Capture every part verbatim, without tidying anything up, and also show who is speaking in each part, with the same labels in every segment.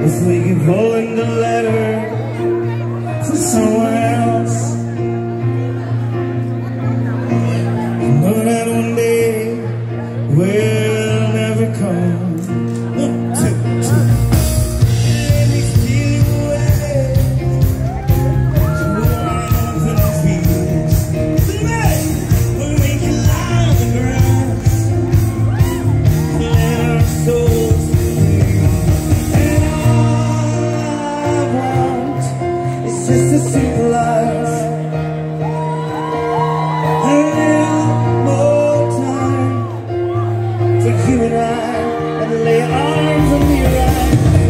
Speaker 1: If we keep holding the letter for someone else, I know that one day will never come. One, two, two. Let me steal you away to warmth and peace. Tonight, when we can lie on the grass and let our souls free. And all I want is just a simple life. A little more time for you and I, and lay arms on your eyes.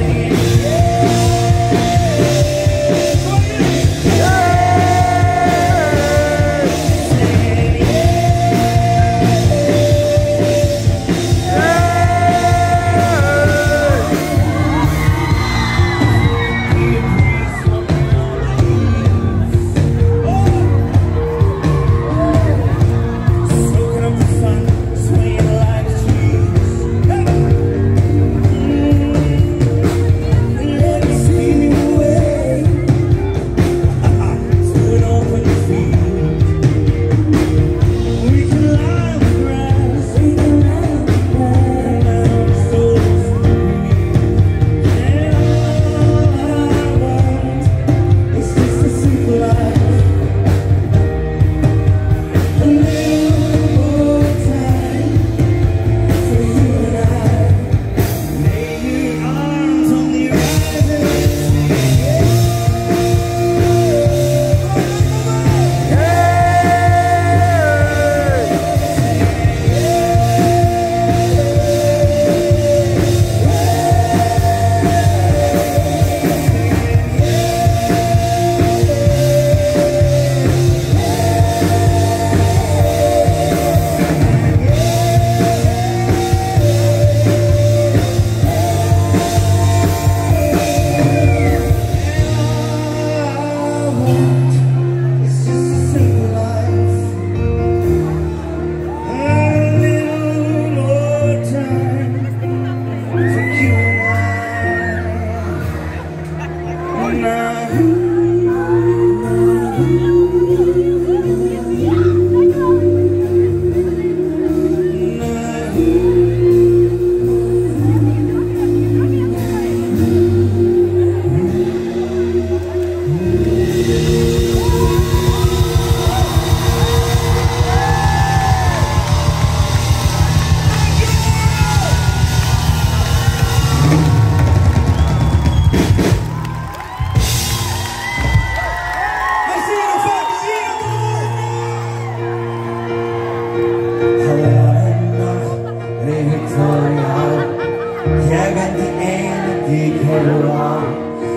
Speaker 2: Jij bent de ene die ik heel lang,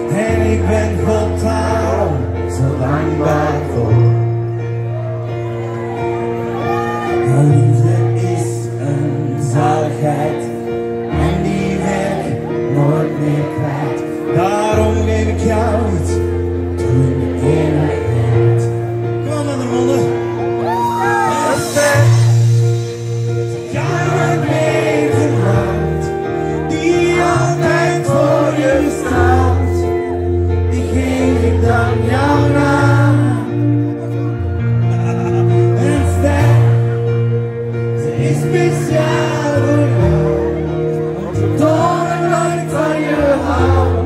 Speaker 2: en ik ben voltaal zo lang waardevol. Jouw liefde is een zaligheid en die wil ik nooit meer kwijt. Daarom geef ik jou iets tot in de eeuwigheid. Kom maar naar de monden. Dan jouw naam en ster, ze is speciaal voor jou, om te tonen dat ik van je hou.